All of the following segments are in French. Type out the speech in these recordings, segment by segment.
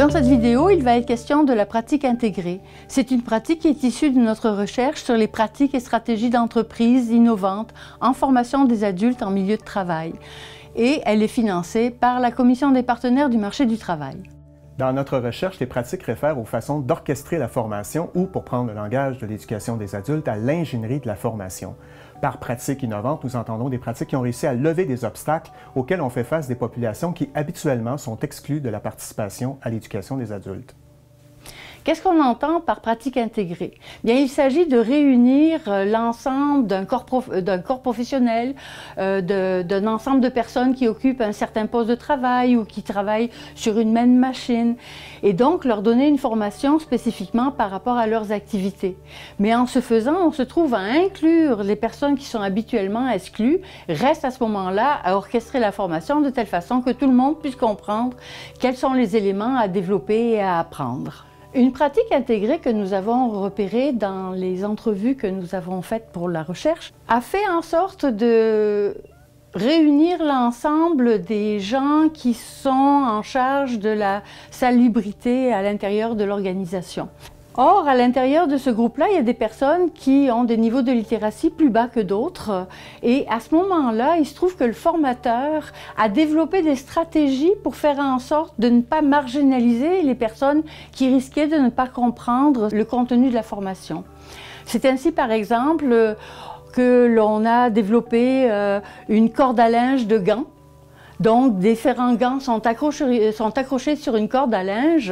Dans cette vidéo, il va être question de la pratique intégrée. C'est une pratique qui est issue de notre recherche sur les pratiques et stratégies d'entreprise innovantes en formation des adultes en milieu de travail. Et elle est financée par la Commission des partenaires du marché du travail. Dans notre recherche, les pratiques réfèrent aux façons d'orchestrer la formation ou, pour prendre le langage de l'éducation des adultes, à l'ingénierie de la formation. Par pratiques innovantes, nous entendons des pratiques qui ont réussi à lever des obstacles auxquels ont fait face des populations qui, habituellement, sont exclues de la participation à l'éducation des adultes. Qu'est-ce qu'on entend par pratique intégrée? Bien, il s'agit de réunir l'ensemble d'un corps professionnel, d'un ensemble de personnes qui occupent un certain poste de travail ou qui travaillent sur une même machine, et donc leur donner une formation spécifiquement par rapport à leurs activités. Mais en ce faisant, on se trouve à inclure les personnes qui sont habituellement exclues, restent à ce moment-là à orchestrer la formation de telle façon que tout le monde puisse comprendre quels sont les éléments à développer et à apprendre. Une pratique intégrée que nous avons repérée dans les entrevues que nous avons faites pour la recherche a fait en sorte de réunir l'ensemble des gens qui sont en charge de la salubrité à l'intérieur de l'organisation. Or, à l'intérieur de ce groupe-là, il y a des personnes qui ont des niveaux de littératie plus bas que d'autres. Et à ce moment-là, il se trouve que le formateur a développé des stratégies pour faire en sorte de ne pas marginaliser les personnes qui risquaient de ne pas comprendre le contenu de la formation. C'est ainsi, par exemple, que l'on a développé une corde à linge de gants. Donc, différents gants sont accrochés sur une corde à linge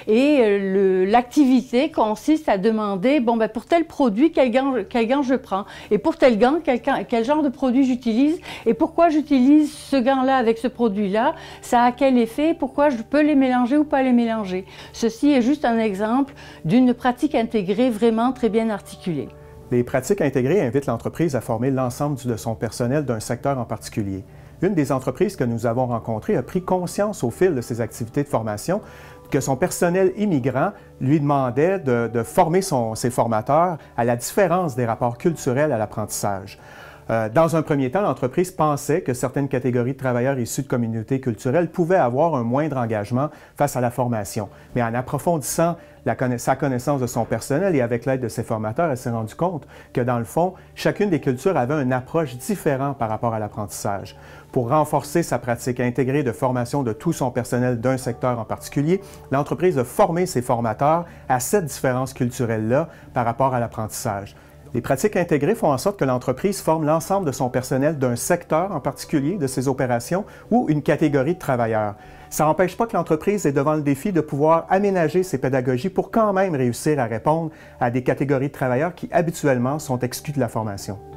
et l'activité consiste à demander, bon, ben, pour tel produit, quel gant je prends? Et pour tel gant, quel genre de produit j'utilise? Et pourquoi j'utilise ce gant-là avec ce produit-là? Ça a quel effet? Pourquoi je peux les mélanger ou pas les mélanger? Ceci est juste un exemple d'une pratique intégrée vraiment très bien articulée. Les pratiques intégrées invitent l'entreprise à former l'ensemble de son personnel d'un secteur en particulier. Une des entreprises que nous avons rencontrées a pris conscience au fil de ses activités de formation que son personnel immigrant lui demandait de former ses formateurs à la différence des rapports culturels à l'apprentissage. Dans un premier temps, l'entreprise pensait que certaines catégories de travailleurs issus de communautés culturelles pouvaient avoir un moindre engagement face à la formation. Mais en approfondissant sa connaissance de son personnel et avec l'aide de ses formateurs, elle s'est rendue compte que, dans le fond, chacune des cultures avait une approche différente par rapport à l'apprentissage. Pour renforcer sa pratique intégrée de formation de tout son personnel d'un secteur en particulier, l'entreprise a formé ses formateurs à cette différence culturelle-là par rapport à l'apprentissage. Les pratiques intégrées font en sorte que l'entreprise forme l'ensemble de son personnel d'un secteur en particulier de ses opérations ou une catégorie de travailleurs. Ça n'empêche pas que l'entreprise est devant le défi de pouvoir aménager ses pédagogies pour quand même réussir à répondre à des catégories de travailleurs qui habituellement sont exclus de la formation.